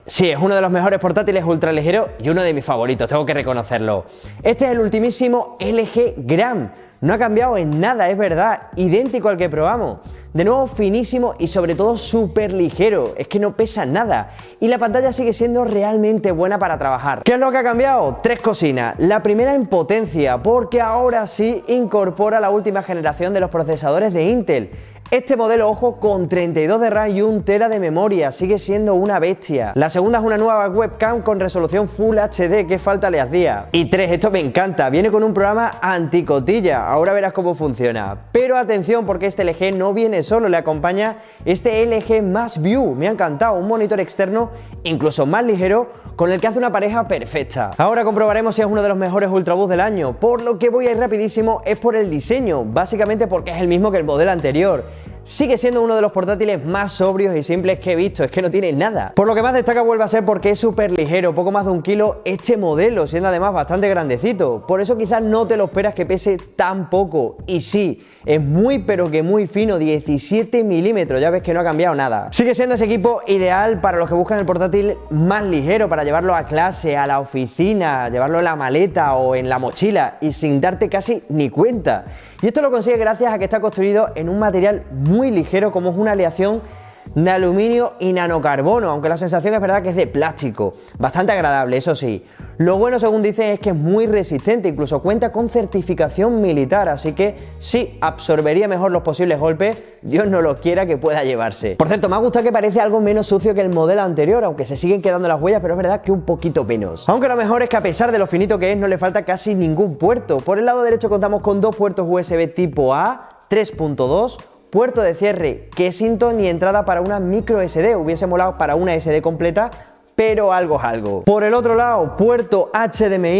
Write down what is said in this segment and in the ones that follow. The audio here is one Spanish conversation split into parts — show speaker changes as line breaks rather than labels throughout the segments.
Sí, es uno de los mejores portátiles ultraligeros y uno de mis favoritos, tengo que reconocerlo. Este es el ultimísimo LG Gram. No ha cambiado en nada, es verdad, idéntico al que probamos. De nuevo finísimo y sobre todo súper ligero, es que no pesa nada. Y la pantalla sigue siendo realmente buena para trabajar. ¿Qué es lo que ha cambiado? Tres cocinas. La primera en potencia, porque ahora sí incorpora la última generación de los procesadores de Intel. Este modelo, ojo, con 32 de RAM y 1 TB de memoria, sigue siendo una bestia. La segunda es una nueva webcam con resolución Full HD, que falta le hacía. Y 3, esto me encanta, viene con un programa anticotilla, ahora verás cómo funciona. Pero atención, porque este LG no viene solo, le acompaña este LG Max View, me ha encantado, un monitor externo incluso más ligero, con el que hace una pareja perfecta. Ahora comprobaremos si es uno de los mejores ultrabooks del año, por lo que voy a ir rapidísimo, es por el diseño, básicamente porque es el mismo que el modelo anterior. Sigue siendo uno de los portátiles más sobrios y simples que he visto, es que no tiene nada. Por lo que más destaca vuelve a ser porque es súper ligero, poco más de 1 kilo este modelo, siendo además bastante grandecito. Por eso quizás no te lo esperas que pese tan poco. Y sí, es muy pero que muy fino, 17 milímetros, ya ves que no ha cambiado nada. Sigue siendo ese equipo ideal para los que buscan el portátil más ligero, para llevarlo a clase, a la oficina, llevarlo en la maleta o en la mochila y sin darte casi ni cuenta. Y esto lo consigue gracias a que está construido en un material muy ligero, como es una aleación de aluminio y nanocarbono, aunque la sensación es verdad que es de plástico, bastante agradable, eso sí. Lo bueno, según dicen, es que es muy resistente, incluso cuenta con certificación militar, así que sí, absorbería mejor los posibles golpes, Dios no lo quiera que pueda llevarse. Por cierto, me ha gustado que parece algo menos sucio que el modelo anterior, aunque se siguen quedando las huellas, pero es verdad que un poquito menos. Aunque lo mejor es que a pesar de lo finito que es, no le falta casi ningún puerto. Por el lado derecho contamos con 2 puertos USB tipo A, 3.2, puerto de cierre Kensington y entrada para una micro SD, hubiese molado para una SD completa, pero algo es algo. Por el otro lado, puerto HDMI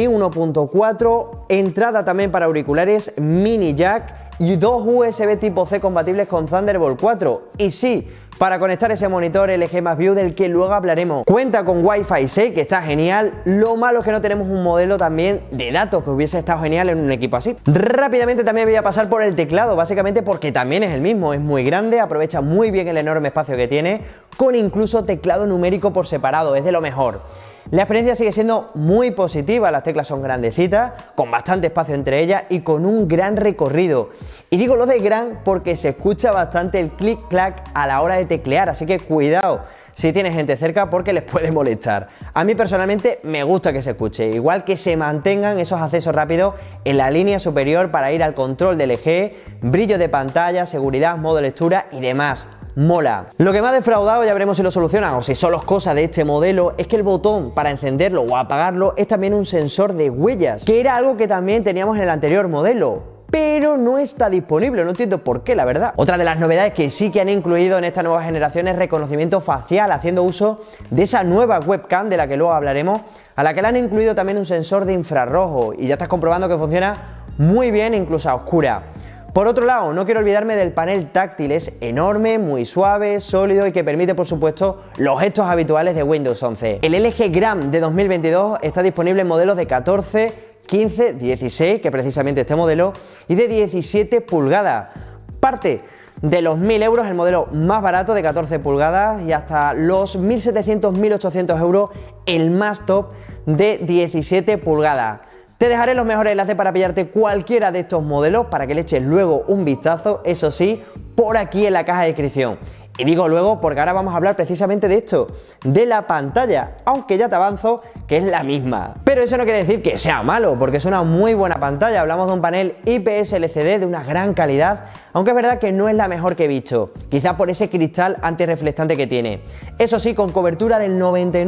1.4, entrada también para auriculares mini jack y 2 USB tipo C compatibles con Thunderbolt 4. Y sí, para conectar ese monitor LG Max View del que luego hablaremos. Cuenta con Wi-Fi 6, que está genial. Lo malo es que no tenemos un modelo también de datos, que hubiese estado genial en un equipo así. Rápidamente también voy a pasar por el teclado, básicamente porque también es el mismo. Es muy grande, aprovecha muy bien el enorme espacio que tiene, con incluso teclado numérico por separado, es de lo mejor. La experiencia sigue siendo muy positiva, las teclas son grandecitas, con bastante espacio entre ellas y con un gran recorrido. Y digo lo de gran porque se escucha bastante el clic-clac a la hora de teclear, así que cuidado si tienes gente cerca porque les puede molestar. A mí personalmente me gusta que se escuche, igual que se mantengan esos accesos rápidos en la línea superior para ir al control del eje, brillo de pantalla, seguridad, modo lectura y demás. Mola. Lo que me ha defraudado, ya veremos si lo solucionan o si solo es cosa de este modelo, es que el botón para encenderlo o apagarlo es también un sensor de huellas, que era algo que también teníamos en el anterior modelo, pero no está disponible, no entiendo por qué, la verdad. Otra de las novedades que sí que han incluido en esta nueva generación es reconocimiento facial, haciendo uso de esa nueva webcam de la que luego hablaremos, a la que le han incluido también un sensor de infrarrojo y ya estás comprobando que funciona muy bien incluso a oscuras. Por otro lado, no quiero olvidarme del panel táctil, es enorme, muy suave, sólido y que permite, por supuesto, los gestos habituales de Windows 11. El LG Gram de 2022 está disponible en modelos de 14, 15, 16, que precisamente este modelo, y de 17 pulgadas. Parte de los 1.000 euros el modelo más barato de 14 pulgadas y hasta los 1.700, 1.800 euros el más top de 17 pulgadas. Te dejaré los mejores enlaces para pillarte cualquiera de estos modelos para que le eches luego un vistazo, eso sí, por aquí en la caja de descripción. Y digo luego porque ahora vamos a hablar precisamente de esto, de la pantalla, aunque ya te avanzo que es la misma. Pero eso no quiere decir que sea malo, porque es una muy buena pantalla. Hablamos de un panel IPS LCD de una gran calidad, aunque es verdad que no es la mejor que he visto, quizá por ese cristal antirreflectante que tiene. Eso sí, con cobertura del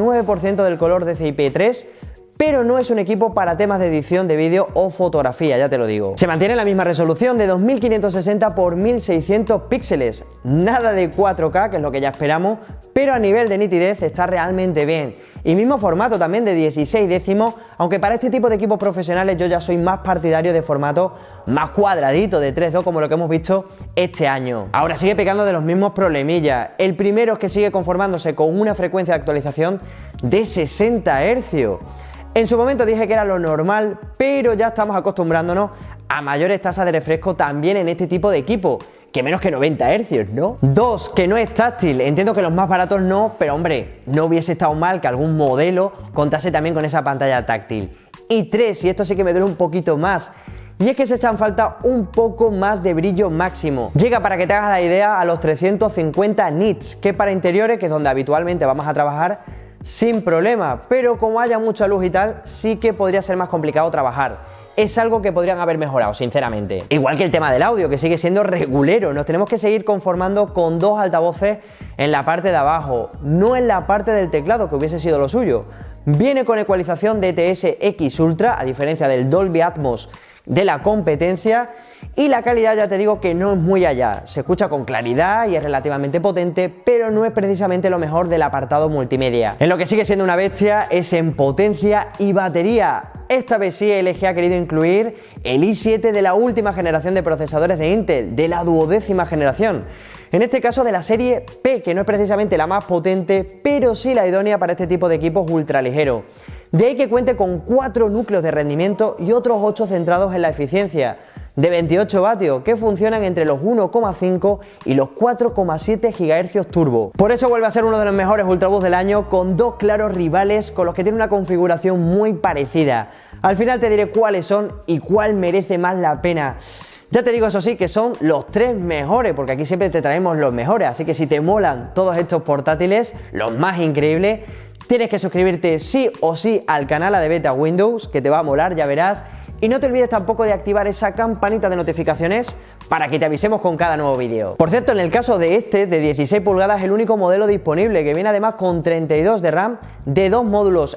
99% del color DCI-P3, pero no es un equipo para temas de edición de vídeo o fotografía, ya te lo digo. Se mantiene la misma resolución de 2560 x 1600 píxeles, nada de 4K, que es lo que ya esperamos, pero a nivel de nitidez está realmente bien. Y mismo formato también de 16 décimos, aunque para este tipo de equipos profesionales yo ya soy más partidario de formato más cuadradito, de 3.2, como lo que hemos visto este año. Ahora sigue pecando de los mismos problemillas. El primero es que sigue conformándose con una frecuencia de actualización de 60 Hz. En su momento dije que era lo normal, pero ya estamos acostumbrándonos a mayores tasas de refresco también en este tipo de equipo, que menos que 90 Hz, ¿no? 2, que no es táctil. Entiendo que los más baratos no, pero hombre, no hubiese estado mal que algún modelo contase también con esa pantalla táctil. Y 3, y esto sí que me duele un poquito más, y es que se echan falta un poco más de brillo máximo. Llega, para que te hagas la idea, a los 350 nits, que para interiores, que es donde habitualmente vamos a trabajar, sin problema, pero como haya mucha luz y tal, sí que podría ser más complicado trabajar. Es algo que podrían haber mejorado, sinceramente. Igual que el tema del audio, que sigue siendo regulero. Nos tenemos que seguir conformando con 2 altavoces en la parte de abajo, no en la parte del teclado, que hubiese sido lo suyo. Viene con ecualización DTS-X Ultra, a diferencia del Dolby Atmos de la competencia, y la calidad ya te digo que no es muy allá. Se escucha con claridad y es relativamente potente, pero no es precisamente lo mejor del apartado multimedia. En lo que sigue siendo una bestia es en potencia y batería. Esta vez sí LG ha querido incluir el i7 de la última generación de procesadores de Intel, de la 12ª generación. En este caso de la serie P, que no es precisamente la más potente, pero sí la idónea para este tipo de equipos ultraligeros. De ahí que cuente con 4 núcleos de rendimiento y otros 8 centrados en la eficiencia, de 28 vatios, que funcionan entre los 1,5 y los 4,7 GHz turbo. Por eso vuelve a ser uno de los mejores ultrabooks del año, con 2 claros rivales con los que tiene una configuración muy parecida. Al final te diré cuáles son y cuál merece más la pena. Ya te digo, eso sí, que son los 3 mejores, porque aquí siempre te traemos los mejores, así que si te molan todos estos portátiles, los más increíbles, tienes que suscribirte sí o sí al canal de Beta Windows, que te va a molar, ya verás. Y no te olvides tampoco de activar esa campanita de notificaciones para que te avisemos con cada nuevo vídeo. Por cierto, en el caso de este, de 16 pulgadas, el único modelo disponible, que viene además con 32 de RAM, de 2 módulos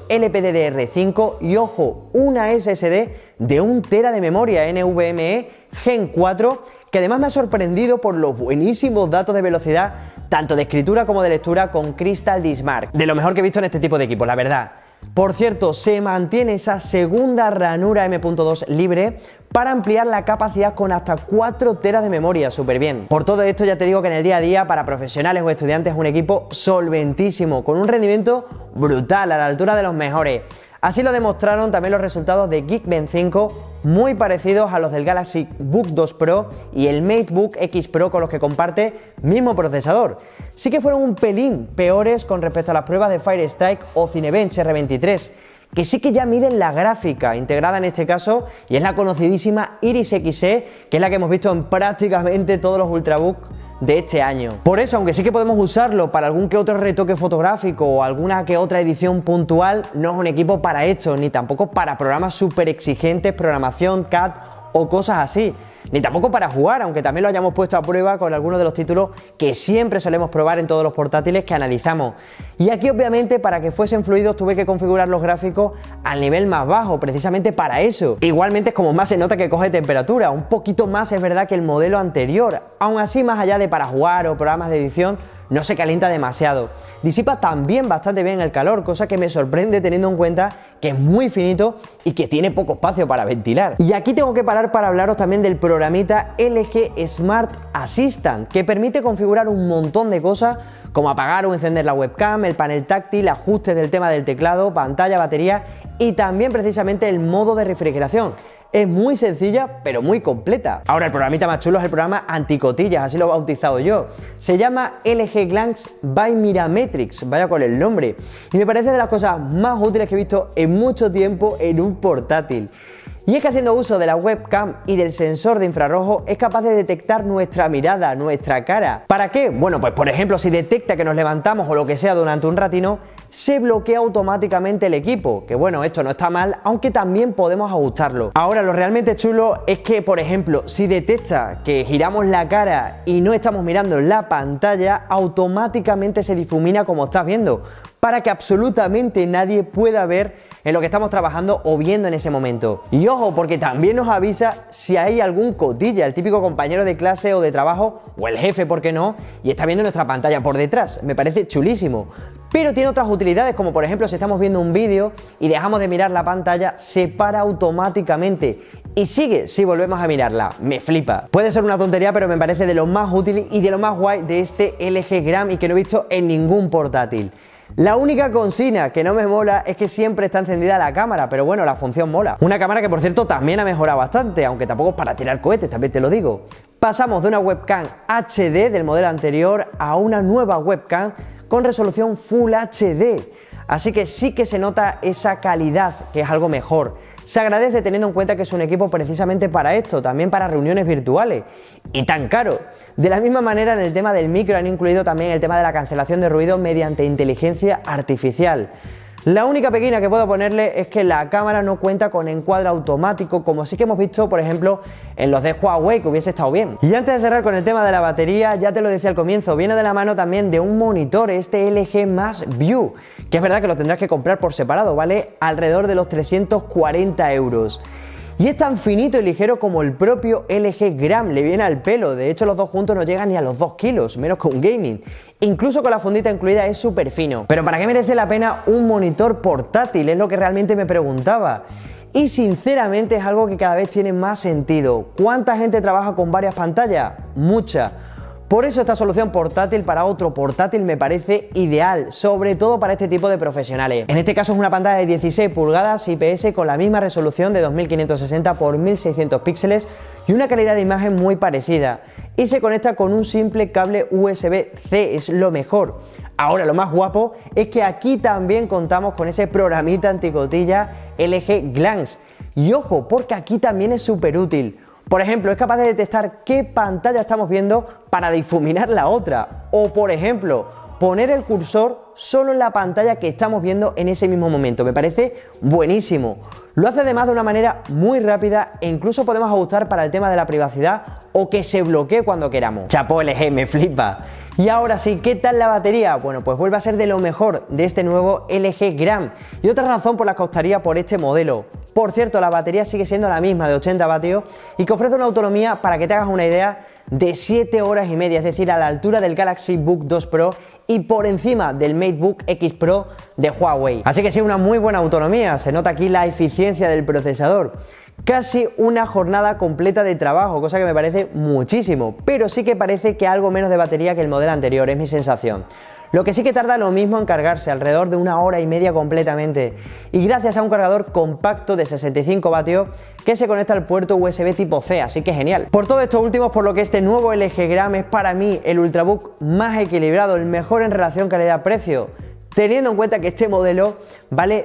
LPDDR5 y, ojo, una SSD de 1 TB de memoria NVMe Gen 4, que además me ha sorprendido por los buenísimos datos de velocidad, tanto de escritura como de lectura, con Crystal Disk Mark. De lo mejor que he visto en este tipo de equipos, la verdad. Por cierto, se mantiene esa segunda ranura M.2 libre para ampliar la capacidad con hasta 4 teras de memoria, súper bien. Por todo esto ya te digo que en el día a día, para profesionales o estudiantes, es un equipo solventísimo, con un rendimiento brutal, a la altura de los mejores. Así lo demostraron también los resultados de Geekbench 5, muy parecidos a los del Galaxy Book 2 Pro y el MateBook X Pro, con los que comparte mismo procesador. Sí que fueron un pelín peores con respecto a las pruebas de Firestrike o Cinebench R23, que sí que ya miden la gráfica integrada en este caso, y es la conocidísima Iris Xe, que es la que hemos visto en prácticamente todos los ultrabooks de este año. Por eso, aunque sí que podemos usarlo para algún que otro retoque fotográfico o alguna que otra edición puntual, no es un equipo para esto, ni tampoco para programas súper exigentes, programación, CAD o cosas así, ni tampoco para jugar, aunque también lo hayamos puesto a prueba con algunos de los títulos que siempre solemos probar en todos los portátiles que analizamos. Y aquí, obviamente, para que fuesen fluidos tuve que configurar los gráficos al nivel más bajo, precisamente para eso. Igualmente es como más se nota que coge temperatura, un poquito más es verdad que el modelo anterior. Aún así, más allá de para jugar o programas de edición, no se calienta demasiado. Disipa también bastante bien el calor, cosa que me sorprende teniendo en cuenta que es muy finito y que tiene poco espacio para ventilar. Y aquí tengo que parar para hablaros también del programita LG Smart Assistant, que permite configurar un montón de cosas, como apagar o encender la webcam, el panel táctil, ajustes del tema del teclado, pantalla, batería y también precisamente el modo de refrigeración. Es muy sencilla, pero muy completa. Ahora, el programita más chulo es el programa anticotillas, así lo he bautizado yo. Se llama LG Glance by Mirametrix, vaya con el nombre. Y me parece de las cosas más útiles que he visto en mucho tiempo en un portátil. Y es que haciendo uso de la webcam y del sensor de infrarrojo es capaz de detectar nuestra mirada, nuestra cara. ¿Para qué? Bueno, pues por ejemplo, si detecta que nos levantamos o lo que sea durante un ratito, se bloquea automáticamente el equipo, que bueno, esto no está mal, aunque también podemos ajustarlo. Ahora, lo realmente chulo es que, por ejemplo, si detecta que giramos la cara y no estamos mirando la pantalla, automáticamente se difumina como estás viendo, para que absolutamente nadie pueda ver en lo que estamos trabajando o viendo en ese momento. Y ojo, porque también nos avisa si hay algún cotilla, el típico compañero de clase o de trabajo, o el jefe, ¿por qué no?, y está viendo nuestra pantalla por detrás. Me parece chulísimo. Pero tiene otras utilidades, como por ejemplo si estamos viendo un vídeo y dejamos de mirar la pantalla, se para automáticamente y sigue si volvemos a mirarla. Me flipa. Puede ser una tontería, pero me parece de lo más útil y de lo más guay de este LG Gram y que no he visto en ningún portátil. La única consigna que no me mola es que siempre está encendida la cámara, pero bueno, la función mola. Una cámara que, por cierto, también ha mejorado bastante, aunque tampoco es para tirar cohetes, también te lo digo. pasamos de una webcam HD del modelo anterior a una nueva webcam con resolución Full HD. Así que sí que se nota esa calidad, que es algo mejor. Se agradece teniendo en cuenta que es un equipo precisamente para esto, también para reuniones virtuales. Y tan caro. De la misma manera, en el tema del micro han incluido también el tema de la cancelación de ruido mediante inteligencia artificial. La única pequeña que puedo ponerle es que la cámara no cuenta con encuadre automático, como sí que hemos visto, por ejemplo, en los de Huawei, que hubiese estado bien. Y antes de cerrar con el tema de la batería, ya te lo decía al comienzo, viene de la mano también de un monitor, este LG Más View, que es verdad que lo tendrás que comprar por separado, vale alrededor de los 340 euros. Y es tan finito y ligero como el propio LG Gram, le viene al pelo. De hecho, los dos juntos no llegan ni a los 2 kilos, menos que un gaming. Incluso con la fundita incluida es súper fino. Pero ¿para qué merece la pena un monitor portátil? Es lo que realmente me preguntaba. Y sinceramente es algo que cada vez tiene más sentido. ¿Cuánta gente trabaja con varias pantallas? Mucha. Por eso esta solución portátil para otro portátil me parece ideal, sobre todo para este tipo de profesionales. En este caso es una pantalla de 16 pulgadas IPS con la misma resolución de 2560 x 1600 píxeles y una calidad de imagen muy parecida. Y se conecta con un simple cable USB-C, es lo mejor. Ahora lo más guapo es que aquí también contamos con ese programita anticotilla LG Glance. Y ojo, porque aquí también es súper útil. Por ejemplo, es capaz de detectar qué pantalla estamos viendo para difuminar la otra. O por ejemplo, poner el cursor solo en la pantalla que estamos viendo en ese mismo momento. Me parece buenísimo. Lo hace además de una manera muy rápida e incluso podemos ajustar para el tema de la privacidad o que se bloquee cuando queramos. Chapó LG, me flipa. Y ahora sí, ¿qué tal la batería? Bueno, pues vuelve a ser de lo mejor de este nuevo LG Gram. Y otra razón por la que optaría por este modelo. Por cierto, la batería sigue siendo la misma de 80 vatios y que ofrece una autonomía, para que te hagas una idea, de 7 horas y media, es decir, a la altura del Galaxy Book 2 Pro y por encima del MateBook X Pro de Huawei. Así que sí, una muy buena autonomía, se nota aquí la eficiencia del procesador. Casi una jornada completa de trabajo, cosa que me parece muchísimo, pero sí que parece que algo menos de batería que el modelo anterior, es mi sensación. Lo que sí que tarda lo mismo en cargarse, alrededor de 1 hora y media completamente. Y gracias a un cargador compacto de 65 vatios que se conecta al puerto USB tipo C, así que genial. Por todo esto último, por lo que este nuevo LG Gram es para mí el Ultrabook más equilibrado, el mejor en relación calidad-precio. Teniendo en cuenta que este modelo vale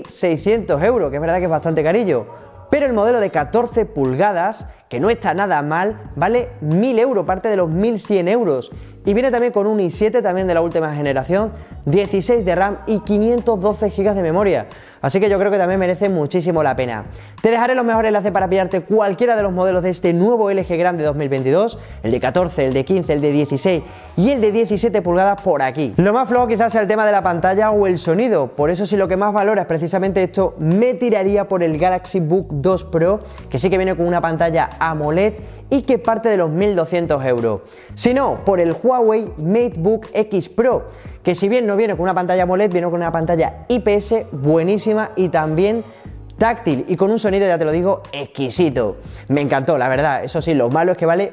1.600 euros, que es verdad que es bastante carillo. Pero el modelo de 14 pulgadas, que no está nada mal, vale 1.000 euros, parte de los 1.100 euros. Y viene también con un i7 también de la última generación, 16 de RAM y 512 GB de memoria. Así que yo creo que también merece muchísimo la pena. Te dejaré los mejores enlaces para pillarte cualquiera de los modelos de este nuevo LG Gram de 2022, el de 14, el de 15, el de 16 y el de 17 pulgadas por aquí. Lo más flojo quizás sea el tema de la pantalla o el sonido, por eso si lo que más valora es precisamente esto, me tiraría por el Galaxy Book 2 Pro, que sí que viene con una pantalla AMOLED y que parte de los 1.200 euros. Si no, por el Huawei MateBook X Pro, que si bien no viene con una pantalla AMOLED, viene con una pantalla IPS buenísima y también táctil y con un sonido, ya te lo digo, exquisito. Me encantó, la verdad. Eso sí, lo malo es que vale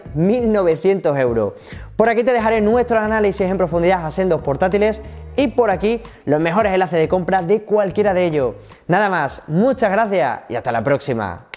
1.900 euros. Por aquí te dejaré nuestros análisis en profundidad a sendos portátiles y por aquí los mejores enlaces de compra de cualquiera de ellos. Nada más, muchas gracias y hasta la próxima.